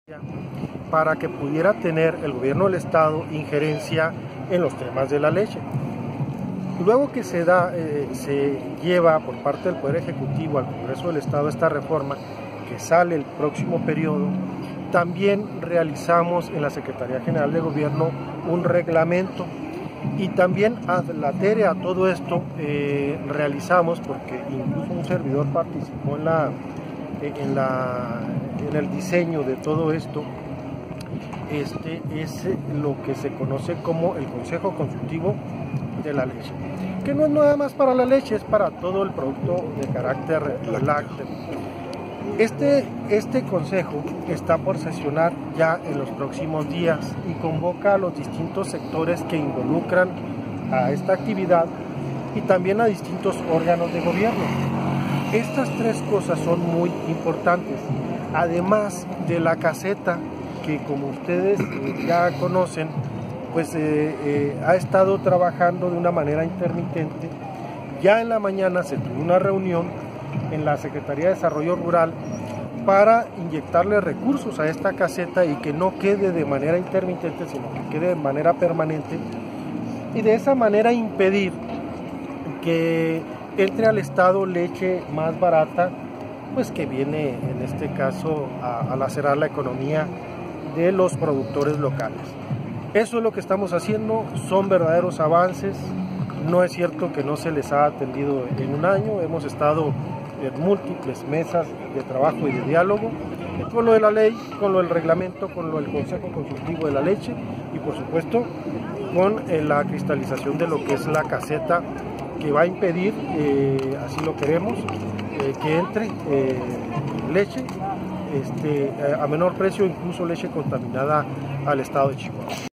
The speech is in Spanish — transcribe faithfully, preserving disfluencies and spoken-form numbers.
para que pudiera tener el gobierno del estado injerencia en los temas de la leche. Luego que se da, eh, se lleva por parte del Poder Ejecutivo al Congreso del Estado esta reforma que sale el próximo periodo, también realizamos en la Secretaría General de Gobierno un reglamento y también adlatere a todo esto eh, realizamos, porque incluso un servidor participó en, la, en, la, en el diseño de todo esto. Este es lo que se conoce como el Consejo Consultivo de la Leche, que no es nada más para la leche, es para todo el producto de carácter lácteo. Este, este consejo está por sesionar ya en los próximos días y convoca a los distintos sectores que involucran a esta actividad y también a distintos órganos de gobierno. Estas tres cosas son muy importantes, además de la caseta que, como ustedes ya conocen, pues eh, eh, ha estado trabajando de una manera intermitente. Ya en la mañana se tuvo una reunión en la Secretaría de Desarrollo Rural para inyectarle recursos a esta caseta y que no quede de manera intermitente, sino que quede de manera permanente, y de esa manera impedir que entre al estado leche más barata, pues que viene en este caso a, a lacerar la economía de los productores locales. Eso es lo que estamos haciendo, son verdaderos avances. No es cierto que no se les ha atendido en un año, hemos estado en múltiples mesas de trabajo y de diálogo, con lo de la ley, con lo del reglamento, con lo del Consejo Consultivo de la Leche y por supuesto con eh, la cristalización de lo que es la caseta, que va a impedir, eh, así lo queremos, eh, que entre eh, leche este, a menor precio, incluso leche contaminada al estado de Chihuahua.